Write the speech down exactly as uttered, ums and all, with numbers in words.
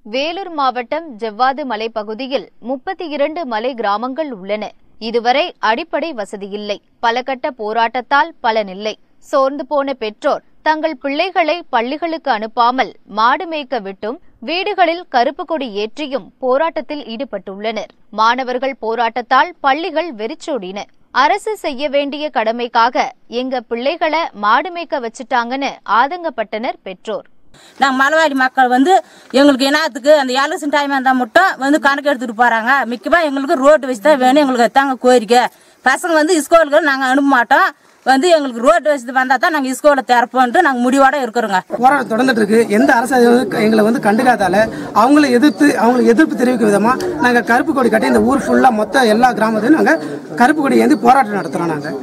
வேலூர் மாவட்டம் ஜவ்வாது மலைப்பகுதியில் முப்பத்தி இரண்டு மலை கிராமங்கள் உள்ளன. இதுவரை அடிப்படை வசதியில்லை. பல கட்ட போராட்டத்தால் பலனில்லை. சோர்ந்து போன பெற்றோர் தங்கள் பிள்ளைகளை பள்ளிகளுக்கு அனுப்பாமல் மாடு மேய்க்க விட்டும் வீடுகளில் கருப்பு கொடி ஏற்றியும் போராட்டத்தில் ஈடுபட்டுள்ளனர். மாணவர்கள் போராட்டத்தால் பள்ளிகள் வெறிச்சோடின. அரசு செய்ய வேண்டிய கடமைக்காக எங்க பிள்ளைகளை மாடு மேய்க்க வச்சுட்டாங்கன்னு ஆதங்கப்பட்டனர் பெற்றோர். நாங்கள் மலைவாடி மக்கள் வந்து எங்களுக்கு இனத்துக்கு அந்த எலெக்ஷன் டைம் இருந்தால் மட்டும் வந்து கணக்கு எடுத்துட்டு போறாங்க. மிக்கமாக எங்களுக்கு ரோட்டு வச்சு தான் வேணும். எங்களுக்கு தாங்க கோரிக்கை. பசங்க வந்து ஸ்கூலுக்கு நாங்கள் அனுப்ப மாட்டோம். வந்து எங்களுக்கு ரோட்டு வசதி வந்தா தான் நாங்கள் ஸ்கூலில் திறப்போன்ட்டு நாங்கள் முடிவோட இருக்கிறோங்க. போராட்டம் தொடர்ந்துட்டு இருக்கு. எந்த அரசு எங்களை வந்து கண்டுக்காதால அவங்கள எதிர்த்து அவங்களுக்கு எதிர்ப்பு தெரிவிக்கும் விதமா நாங்கள் கருப்பு கொடி கட்டி இந்த ஊர் ஃபுல்லா மொத்த எல்லா கிராமத்தையும் நாங்கள் கருப்பு கொடி ஏந்தி போராட்டம் நடத்துறோம். நாங்கள்